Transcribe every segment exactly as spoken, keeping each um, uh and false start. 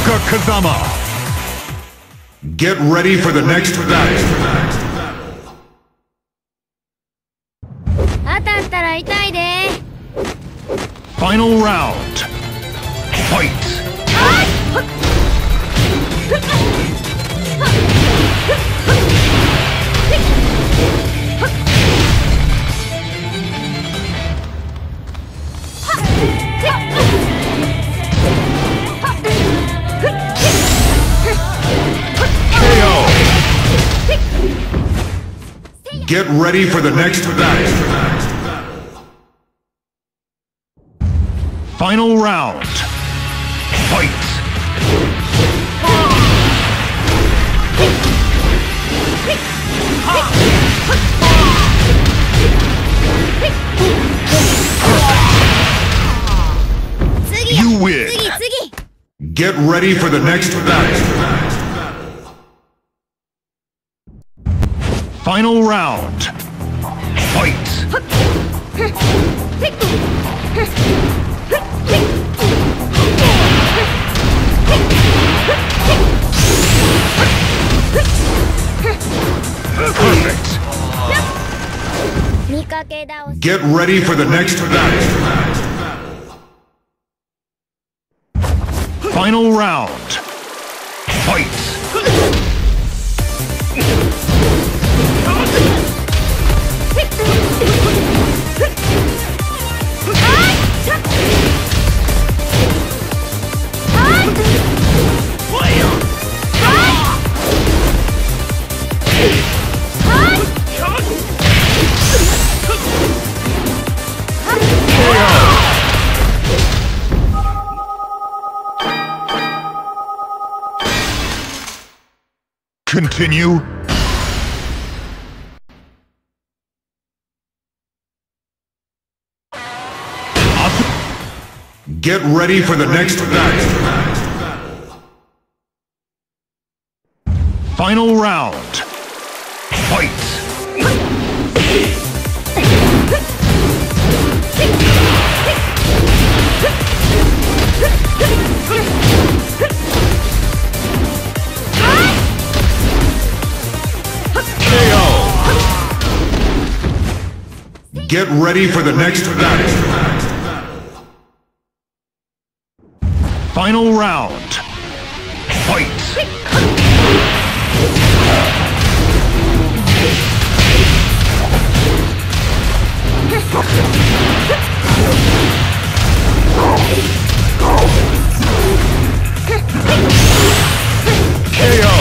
Asuka Kazama. Get ready for the next battle. 当たったら痛いで。 Final round. Fight. Get ready for the next battle. Final round. Fight. You win. Get ready for the next battle. Final round. Fight. Perfect. Get ready for the next battle. Final round. Fight. Continue. Get ready for the next battle. Final round. Fight. Get ready for the next battle. Final round. Fight. K O.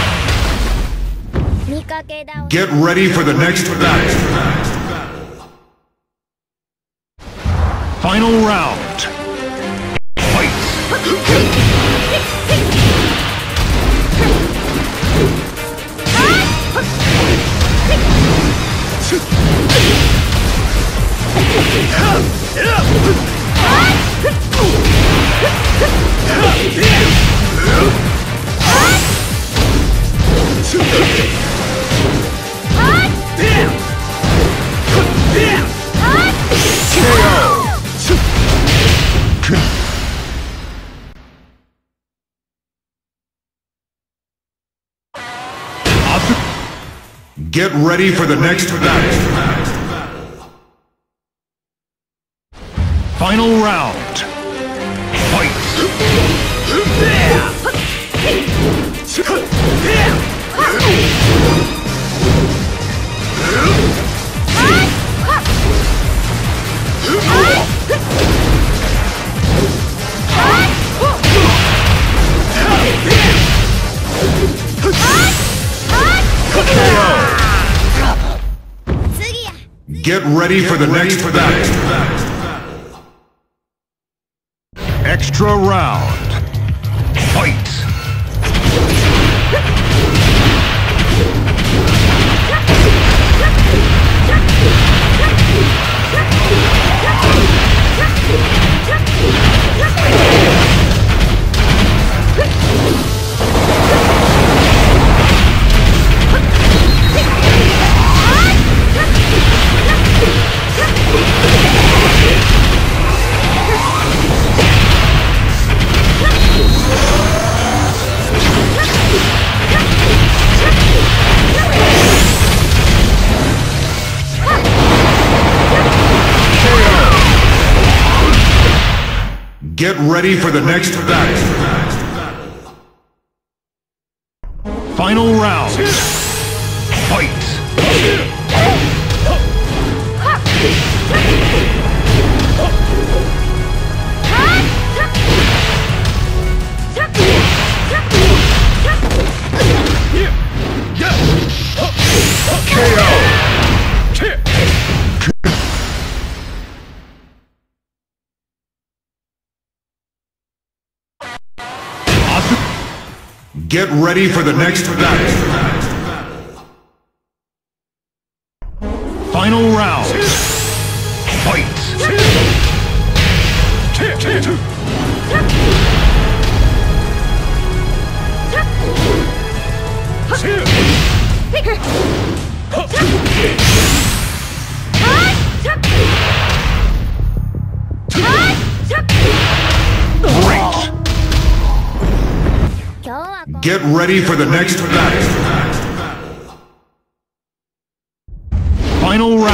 Get ready for the next battle. Final round. Fight. Get ready for the next battle. Final round. Fight. Get ready for the next battle. Extra round. Fight. Get ready for the next battle. Final round. Fight! K O! Get ready for the next battle. Final round. Fight! Great! Get ready for the next battle. Final round.